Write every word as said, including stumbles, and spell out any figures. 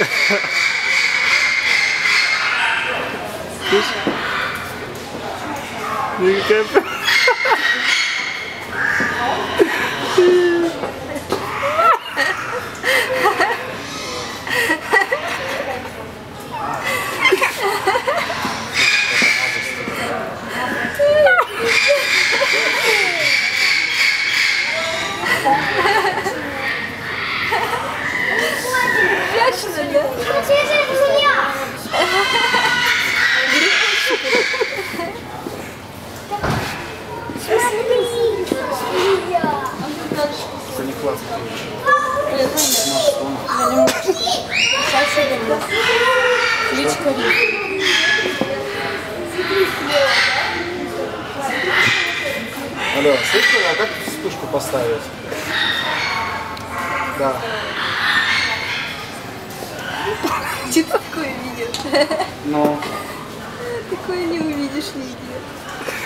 Ну какая... Это не классно. Алло, слышно, а как вспышку поставить? Да. Ты такое видишь? Ну. Такое не увидишь нигде.